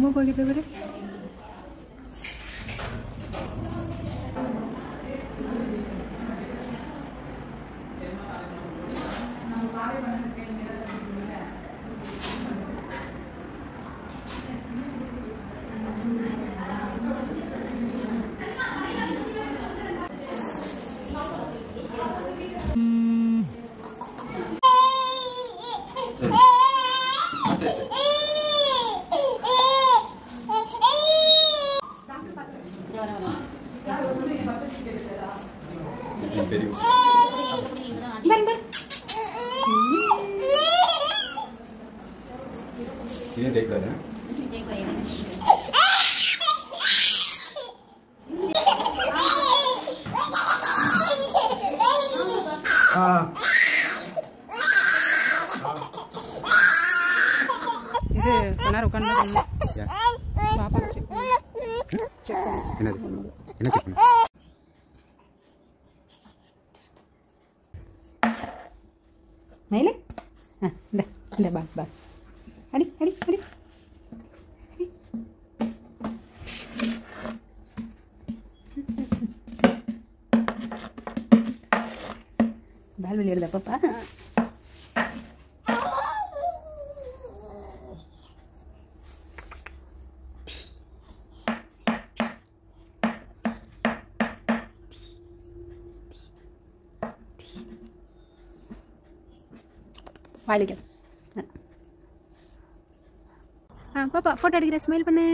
அம்மா போகிட்ட பாரு. ये देख रहे हैं இது கொஞ்ச உட்காந்து பாப்பா செக் என்ன செக் பண்ணு மயிலே இந்த இந்த பா பா அடி அடி அடி பால் விளையாடுதா பாப்பா வாடிக்க பாப்பா போட்டோ எடுக்கிற ஸ்மைல் பண்ணு